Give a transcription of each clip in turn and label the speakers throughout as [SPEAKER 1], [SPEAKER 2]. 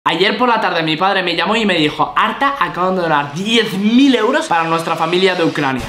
[SPEAKER 1] Ayer por la tarde mi padre me llamó y me dijo: Arta, acaban de donar 10.000 euros para nuestra familia de Ucrania.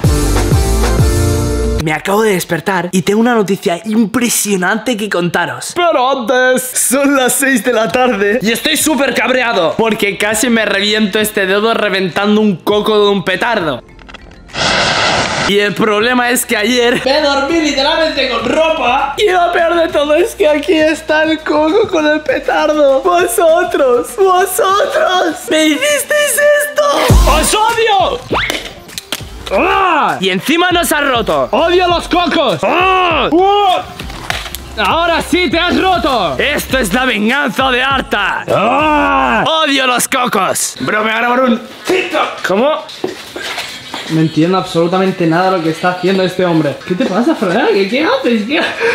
[SPEAKER 1] Me acabo de despertar y tengo una noticia impresionante que contaros. Pero antes, son las 6 de la tarde y estoy súper cabreado porque casi me reviento este dedo reventando un coco de un petardo. Y el problema es que ayer me dormí literalmente con ropa. Y lo peor de todo es que aquí está el coco con el petardo. Vosotros me hicisteis esto. ¡Os odio! ¡Ah! Y encima nos ha roto. ¡Odio los cocos! ¡Ah! ¡Ahora sí te has roto! ¡Esto es la venganza de Arta! ¡Ah! ¡Odio los cocos! Bro, me va a grabar un TikTok. ¿Cómo? No entiendo absolutamente nada lo que está haciendo este hombre. ¿Qué te pasa, Fran? ¿Qué haces?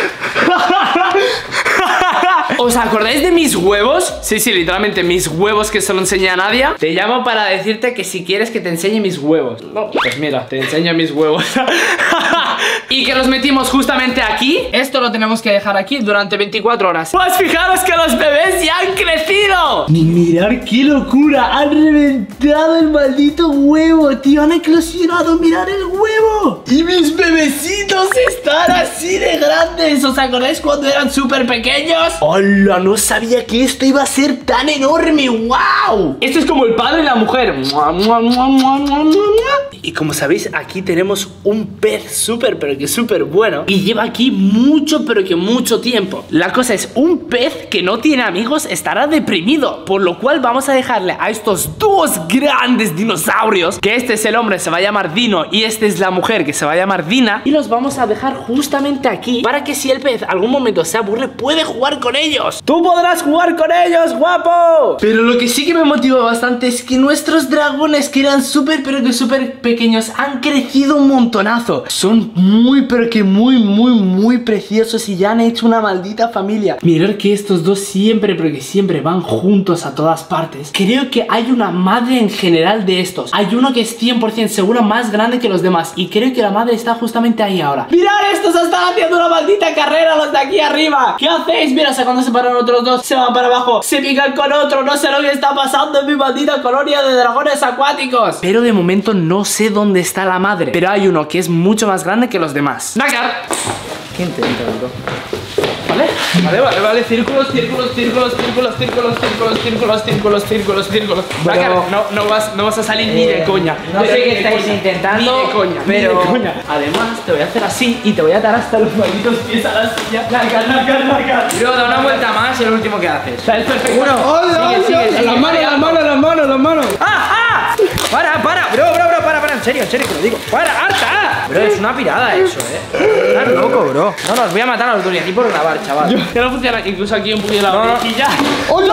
[SPEAKER 1] ¿Os acordáis de mis huevos? Sí, literalmente mis huevos que se lo enseñé a Nadia. Te llamo para decirte que si quieres que te enseñe mis huevos. No, pues mira, te enseño mis huevos. Y que los metimos justamente aquí. Esto lo tenemos que dejar aquí durante 24 horas. Pues fijaros que los bebés ya han crecido. Mirad qué locura. Han reventado el maldito huevo, tío. Han eclosionado, mirad el huevo. Y mis bebecitos están así de grandes. ¿Os acordáis cuando eran súper pequeños? ¡Hola! No sabía que esto iba a ser tan enorme. ¡Wow! Esto es como el padre y la mujer. Y como sabéis, aquí tenemos un pez súper bueno. Y lleva aquí mucho, pero que mucho tiempo. La cosa es, un pez que no tiene amigos estará deprimido. Por lo cual vamos a dejarle a estos dos grandes dinosaurios, que este es el hombre, se va a llamar Dino, y este es la mujer, que se va a llamar Dina. Y los vamos a dejar justamente aquí, para que si el pez algún momento se aburre, puede jugar con ellos. ¡Tú podrás jugar con ellos, guapo! Pero lo que sí que me motiva bastante es que nuestros dragones, que eran súper pequeños, han crecido un montonazo. Son muy preciosos y ya han hecho una maldita familia. Mirad que estos dos siempre van juntos a todas partes. Creo que hay una madre en general de estos. Hay uno que es 100% seguro más grande que los demás, y creo que la madre está justamente ahí ahora. ¡Mirad! Estos están haciendo una maldita carrera, los de aquí arriba. ¿Qué hacéis? Mira, o sea, cuando se paran otros dos, se van para abajo, se pican con otro. No sé lo que está pasando en mi maldita colonia de dragones acuáticos. Pero de momento no sé dónde está la madre. Pero hay uno que es mucho más grande que los demás. ¡Nácar! ¿Qué intenta, bro? Vale, círculos. Nácar, no vas a salir ni de coña.
[SPEAKER 2] No sé qué estáis intentando,
[SPEAKER 1] ni de coña,
[SPEAKER 2] pero...
[SPEAKER 1] ni de coña. Además, te voy a hacer así y te voy a atar hasta los malditos pies a la silla. Nácar.
[SPEAKER 2] Luego da una vuelta más y es lo último que haces.
[SPEAKER 1] ¿Sabes perfecto?
[SPEAKER 2] Sigue.
[SPEAKER 1] Las manos.
[SPEAKER 2] ¡Ah! Para, bro, en serio que lo digo. ¡Para, Arta! Bro, es una pirada eso, Estás loco, bro. No, nos voy a matar a los dos y aquí por grabar, chaval.
[SPEAKER 1] Que no funciona, incluso aquí un puño de la orejilla.
[SPEAKER 2] ¡Hola!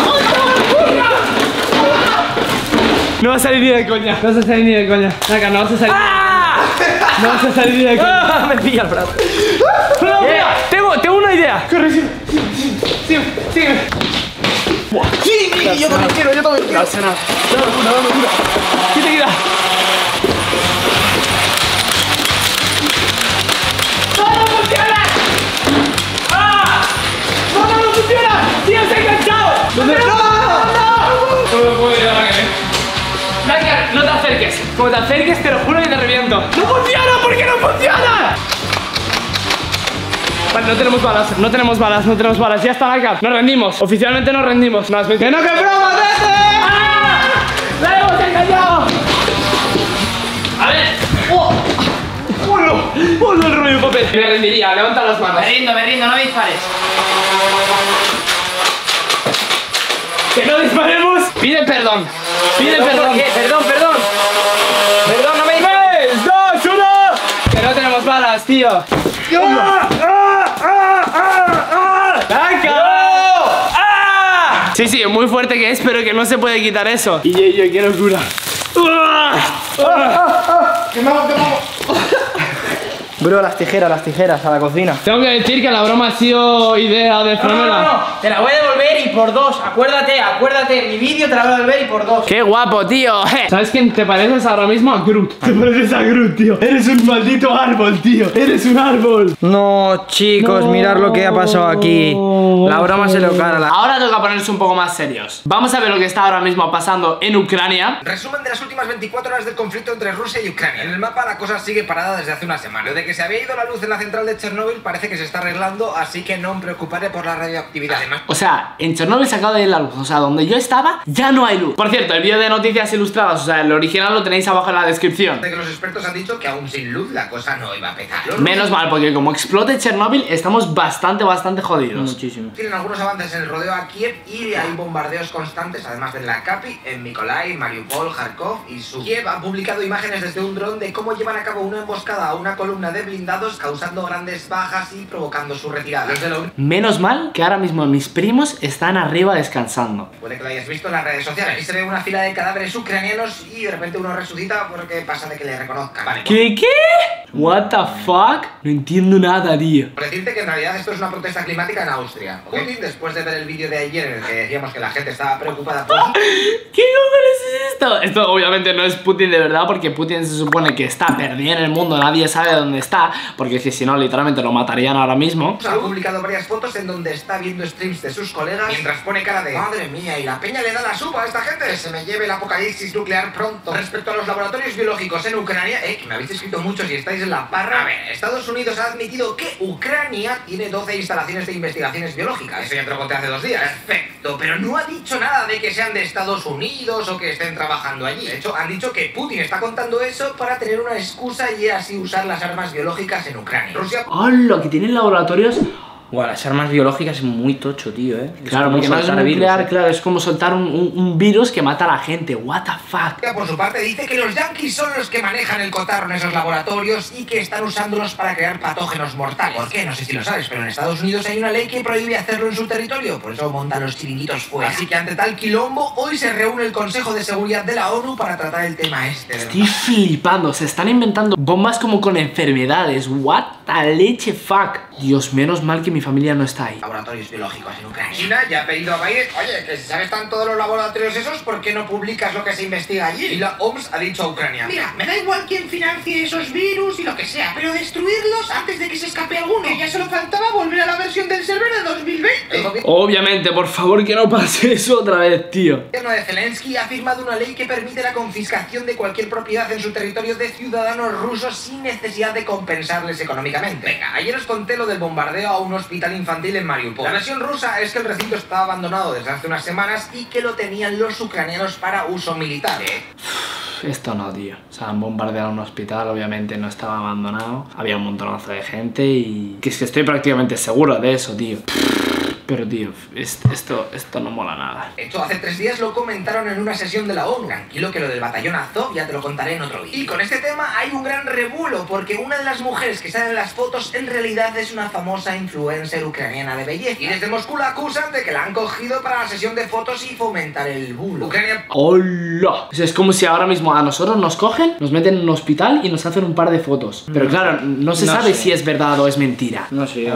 [SPEAKER 1] No vas a salir ni de coña. Nácar, no vas a salir. No vas a salir ni de coña.
[SPEAKER 2] Me pilla el brazo.
[SPEAKER 1] Pero mira, tengo una idea. Corre, sígueme. Sí, yo también quiero. No hace nada. Dame una. Quita. ¡No funciona! ¡No funciona! ¡Tío, se ha enganchado! ¡No me puedo ir a la que Nácar, no te acerques. Como te acerques, te lo juro que te reviento. ¡No funciona! ¿Por qué no funciona? Vale, no tenemos balas. Ya está, Nácar. Nos rendimos. Oficialmente nos rendimos. ¡Que no, que broma, vete! ¡Ah! ¡La hemos engañado! A ver. ¡Oh, no, el rollo de papel! Me rendiría. Levanta las manos.
[SPEAKER 2] Me rindo, no dispares.
[SPEAKER 1] ¡Que no disparemos! Pide perdón.
[SPEAKER 2] ¿Por qué? Perdón, no me dispares.
[SPEAKER 1] 3, 2, 1. Que no tenemos balas, tío. Sí, muy fuerte que es, pero que no se puede quitar eso. Y yo, qué locura.
[SPEAKER 2] Quemamos. Bro, las tijeras a la cocina.
[SPEAKER 1] Tengo que decir que la broma ha sido idea de Fronera.
[SPEAKER 2] No, te la voy a devolver ver y por dos. Acuérdate, mi vídeo te la voy a ver y por dos.
[SPEAKER 1] ¡Qué guapo, tío! ¿Sabes quién te pareces ahora mismo? A Groot. Te pareces a Groot, tío. Eres un maldito árbol, tío. Eres un árbol.
[SPEAKER 2] No, chicos,
[SPEAKER 1] No.
[SPEAKER 2] mirad lo que ha pasado aquí. La broma se lo cara.
[SPEAKER 1] Ahora toca ponerse un poco más serios. Vamos a ver lo que está ahora mismo pasando en Ucrania.
[SPEAKER 3] Resumen de las últimas 24 horas del conflicto entre Rusia y Ucrania. En el mapa la cosa sigue parada desde hace una semana. Desde que se había ido la luz en la central de Chernóbil parece que se está arreglando, así que no me preocuparé por la radioactividad. Además,
[SPEAKER 1] O sea, en Chernóbil se acaba de ir la luz. O sea, donde yo estaba, ya no hay luz. Por cierto, el vídeo de noticias ilustradas, o sea, el original lo tenéis abajo en la descripción.
[SPEAKER 3] de que los expertos han dicho que aún sin luz la cosa no iba a petar.
[SPEAKER 1] Menos mal, porque como explote Chernóbil, estamos bastante jodidos.
[SPEAKER 2] Muchísimo.
[SPEAKER 3] Tienen algunos avances en el rodeo a Kiev y hay bombardeos constantes, además de la Capi, en Mykolaiv, Mariupol, Kharkov y Sumi. Kiev ha publicado imágenes desde un dron de cómo llevan a cabo una emboscada a una columna de blindados, causando grandes bajas y provocando su retirada. Los de la
[SPEAKER 1] Menos mal que ahora mismo mis primos están arriba descansando.
[SPEAKER 3] Puede que lo hayas visto en las redes sociales. Ahí se ve una fila de cadáveres ucranianos y de repente uno resucita porque pasa de que le reconozcan. Vale,
[SPEAKER 1] ¿Qué? What the fuck? No entiendo nada, tío.
[SPEAKER 3] por decirte que en realidad esto es una protesta climática en Austria. Putin, después de ver el vídeo de ayer en el que decíamos que la gente estaba preocupada por...
[SPEAKER 1] ¿Qué cojones es esto? Esto obviamente no es Putin de verdad, porque Putin se supone que está perdido en el mundo, nadie sabe dónde está, porque es que si no literalmente lo matarían ahora mismo.
[SPEAKER 3] Ha publicado varias fotos en donde está viendo streams de sus colegas mientras pone cara de madre mía, y la peña le da la suba a esta gente. Que se me lleve el apocalipsis nuclear pronto. Respecto a los laboratorios biológicos en Ucrania, que me habéis escrito muchos y estáis en la parra. A ver, Estados Unidos ha admitido que Ucrania tiene 12 instalaciones de investigaciones biológicas. Eso ya te lo conté hace 2 días. Perfecto, pero no ha dicho nada de que sean de Estados Unidos o que estén trabajando allí. De hecho, han dicho que Putin está contando eso para tener una excusa y así usar las armas biológicas en Ucrania. Rusia...
[SPEAKER 1] ¡Hola! Que tienen laboratorios.
[SPEAKER 2] Guau, las armas biológicas es muy tocho, tío, Es
[SPEAKER 1] Claro,
[SPEAKER 2] como
[SPEAKER 1] porque no es
[SPEAKER 2] soltar
[SPEAKER 1] nuclear,
[SPEAKER 2] virus,
[SPEAKER 1] claro, es como soltar un virus que mata a la gente. What the fuck.
[SPEAKER 3] Por su parte dice que los yanquis son los que manejan el cotarro en esos laboratorios y que están usándolos para crear patógenos mortales. ¿Por qué? No sé si lo sabes, pero en Estados Unidos hay una ley que prohíbe hacerlo en su territorio, por eso montan los chiringuitos fuera. Así que ante tal quilombo, hoy se reúne el Consejo de Seguridad de la ONU para tratar el tema este.
[SPEAKER 1] Estoy flipando, se están inventando bombas como con enfermedades. What the leche fuck. Dios, menos mal que mi familia no está ahí.
[SPEAKER 3] Laboratorios biológicos en Ucrania. China ya ha pedido a Biden, oye, que si sabes tanto de los laboratorios esos, ¿por qué no publicas lo que se investiga allí? Y la OMS ha dicho a Ucrania, mira, me da igual quién financie esos virus y lo que sea, pero destruirlos antes de que se escape alguno. Que ya solo faltaba volver a la versión del server de 2020.
[SPEAKER 1] Obviamente, por favor que no pase eso otra vez, tío.
[SPEAKER 3] El gobierno de Zelensky ha firmado una ley que permite la confiscación de cualquier propiedad en su territorio de ciudadanos rusos sin necesidad de compensarles económicamente. Venga, ayer os conté lo del bombardeo a un hospital infantil en Mariupol. La versión rusa es que el recinto estaba abandonado desde hace unas semanas y que lo tenían los ucranianos para uso militar.
[SPEAKER 1] Esto no, tío. O sea, han bombardeado un hospital, obviamente no estaba abandonado. Había un montonazo de gente y... que es que estoy prácticamente seguro de eso, tío. Pero, tío, esto no mola nada.
[SPEAKER 3] De hecho, hace 3 días lo comentaron en una sesión de la ONU. Tranquilo que lo del batallón Azov ya te lo contaré en otro vídeo. Y con este tema hay un gran revuelo, porque una de las mujeres que salen en las fotos en realidad es una famosa influencer ucraniana de belleza. Y desde Moscú la acusan de que la han cogido para la sesión de fotos y fomentar el bulo. Ucrania...
[SPEAKER 1] ¡Hola! O sea, es como si ahora mismo a nosotros nos cogen, nos meten en un hospital y nos hacen un par de fotos. Pero claro, no se sabe si es verdad o es mentira.
[SPEAKER 2] No sé.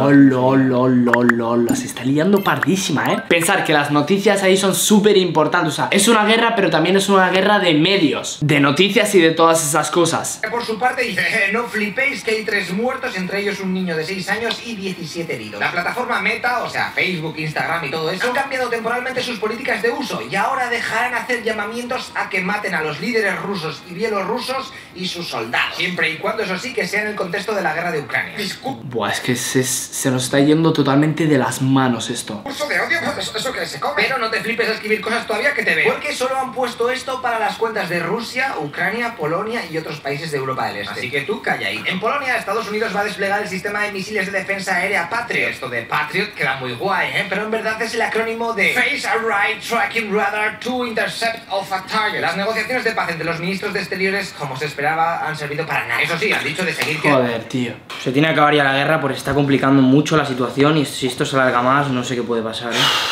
[SPEAKER 1] ¡Hola! Se está liando pardísima, ¿eh? Pensar que las noticias ahí son súper importantes. O sea, es una guerra, pero también es una guerra de medios, de noticias y de todas esas cosas.
[SPEAKER 3] Por su parte dice, no flipéis que hay 3 muertos, entre ellos un niño de 6 años y 17 heridos. La plataforma Meta, o sea, Facebook, Instagram y todo eso, han cambiado temporalmente sus políticas de uso y ahora dejarán hacer llamamientos a que maten a los líderes rusos y bielorrusos y sus soldados. Siempre y cuando, eso sí, que sea en el contexto de la guerra de Ucrania.
[SPEAKER 1] Buah, es que se nos está yendo totalmente de las manos esto.
[SPEAKER 3] Curso de odio, eso que se come. Pero no te flipes a escribir cosas todavía que te veo. Porque solo han puesto esto para las cuentas de Rusia, Ucrania, Polonia y otros países de Europa del Este. Así que tú calla ahí. En Polonia, Estados Unidos va a desplegar el sistema de misiles de defensa aérea Patriot. Esto de Patriot queda muy guay, pero en verdad es el acrónimo de Phase Array Tracking Radar to Intercept of a Target. Las negociaciones de paz entre los ministros de Exteriores, como se esperaba, han servido para nada. Eso sí, han dicho de seguir que...
[SPEAKER 1] Joder, tío.
[SPEAKER 2] Se tiene que acabar ya la guerra porque está complicando mucho la situación y si esto se alarga más no sé qué puede pasar,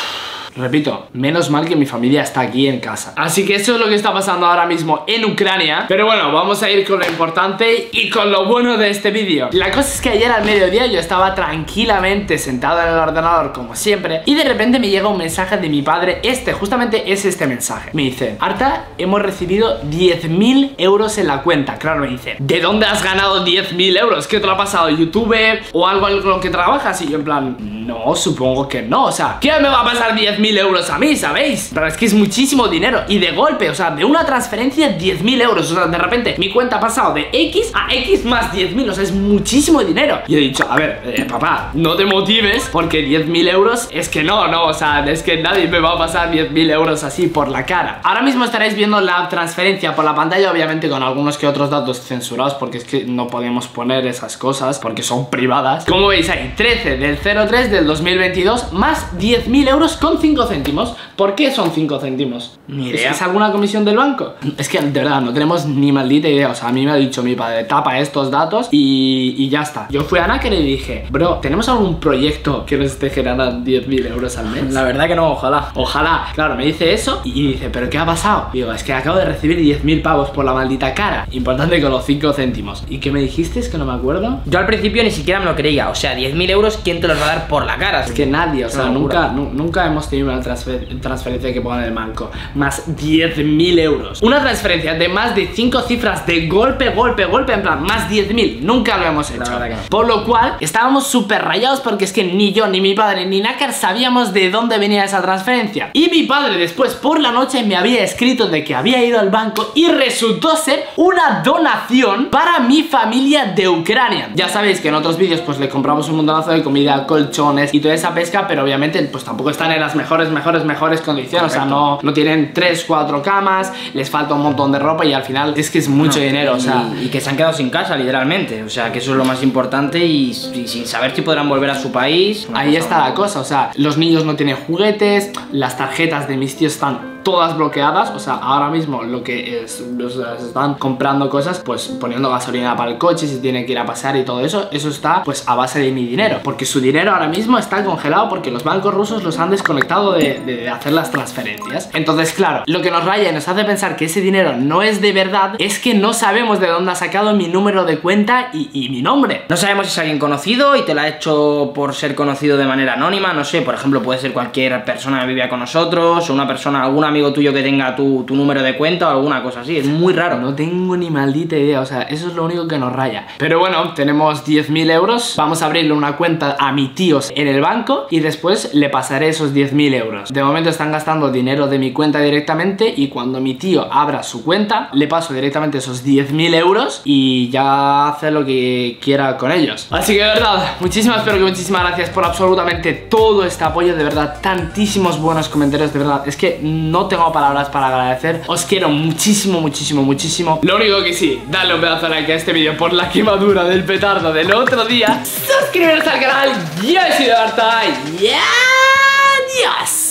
[SPEAKER 1] Repito, menos mal que mi familia está aquí en casa. Así que eso es lo que está pasando ahora mismo en Ucrania. Pero bueno, vamos a ir con lo importante y con lo bueno de este vídeo. La cosa es que ayer al mediodía yo estaba tranquilamente sentado en el ordenador como siempre, y de repente me llega un mensaje de mi padre. Justamente es este mensaje. Me dice: Arta, hemos recibido 10.000 euros en la cuenta. Claro, me dice: ¿de dónde has ganado 10.000 euros? ¿Qué te lo ha pasado? ¿YouTube o algo en lo que trabajas? Y yo en plan, no, supongo que no. O sea, ¿qué me va a pasar 10.000 euros a mí, sabéis? Pero es que es muchísimo dinero. Y de golpe, o sea, de una transferencia 10.000 euros. O sea, de repente mi cuenta ha pasado de X a X más 10.000. O sea, es muchísimo dinero. Y he dicho, a ver, papá, no te motives, porque 10.000 euros es que no, o sea, es que nadie me va a pasar 10.000 euros así por la cara. Ahora mismo estaréis viendo la transferencia por la pantalla, obviamente con algunos que otros datos censurados, porque es que no podemos poner esas cosas porque son privadas. Como veis ahí, 13 del 03 del 2022 más 10.000 euros con 5 céntimos. ¿Por qué son 5 céntimos?
[SPEAKER 2] Ni idea.
[SPEAKER 1] ¿Es alguna comisión del banco? Es que de verdad no tenemos ni maldita idea. O sea, a mí me ha dicho mi padre, tapa estos datos y ya está. Yo fui a Nácar y dije, bro, ¿tenemos algún proyecto que nos esté generando 10.000 euros al mes?
[SPEAKER 2] La verdad que no, ojalá.
[SPEAKER 1] Ojalá. Claro, me dice eso y dice, ¿pero qué ha pasado? Y digo, es que acabo de recibir 10.000 pavos por la maldita cara. Importante con los 5 céntimos. ¿Y qué me dijiste? Es que no me acuerdo.
[SPEAKER 2] Yo al principio ni siquiera me lo creía. O sea, 10.000 euros, ¿quién te los va a dar por la cara?
[SPEAKER 1] Es que nadie, o sea, nunca hemos tenido una transferencia que pongan en el banco. Más 10.000 euros. Una transferencia de más de 5 cifras de golpe, en plan, más 10.000. Nunca lo hemos hecho.
[SPEAKER 2] La verdad que no.
[SPEAKER 1] Por lo cual, estábamos súper rayados porque es que ni yo, ni mi padre, ni Nácar sabíamos de dónde venía esa transferencia. Y mi padre después por la noche me había escrito de que había ido al banco y resultó ser una donación para mi familia de Ucrania. Ya sabéis que en otros vídeos pues le compramos un montonazo de comida, colchones y toda esa pesca, pero obviamente pues tampoco están en las mejores condiciones.
[SPEAKER 2] Correcto.
[SPEAKER 1] O sea, no tienen 3-4 camas, les falta un montón de ropa y al final es que es mucho dinero, o sea.
[SPEAKER 2] Y que se han quedado sin casa, literalmente. O sea, que eso es lo más importante y sin saber si podrán volver a su país.
[SPEAKER 1] Ahí está la cosa, o sea, los niños no tienen juguetes, las tarjetas de mis tíos están todas bloqueadas. O sea, ahora mismo lo que es, o sea, se están comprando cosas, pues poniendo gasolina para el coche si tiene que ir a pasar y todo eso. Eso está pues a base de mi dinero, porque su dinero ahora mismo está congelado porque los bancos rusos los han desconectado de hacer las transferencias. Entonces, claro, lo que nos raya y nos hace pensar que ese dinero no es de verdad es que no sabemos de dónde ha sacado mi número de cuenta y mi nombre.
[SPEAKER 2] No sabemos si es alguien conocido y te lo ha hecho por ser conocido de manera anónima. No sé, por ejemplo, puede ser cualquier persona que vivía con nosotros o una persona, algún amigo tuyo que tenga tu número de cuenta o alguna cosa así. Es muy raro.
[SPEAKER 1] No tengo ni maldita idea, o sea, eso es lo único que nos raya. Pero bueno, tenemos 10.000 euros. Vamos a abrirle una cuenta a mi tío en el banco y después le pasaré esos 10.000 euros. De momento están gastando dinero de mi cuenta directamente y cuando mi tío abra su cuenta, le paso directamente esos 10.000 euros y ya hace lo que quiera con ellos. Así que de verdad, muchísimas gracias por absolutamente todo este apoyo. De verdad, tantísimos buenos comentarios, de verdad. Es que no tengo palabras para agradecer. Os quiero muchísimo. Lo único que sí, dale un pedazo de like a este vídeo por la quemadura del petardo del otro día. Suscribiros al canal. Yo he sido Arta y adiós.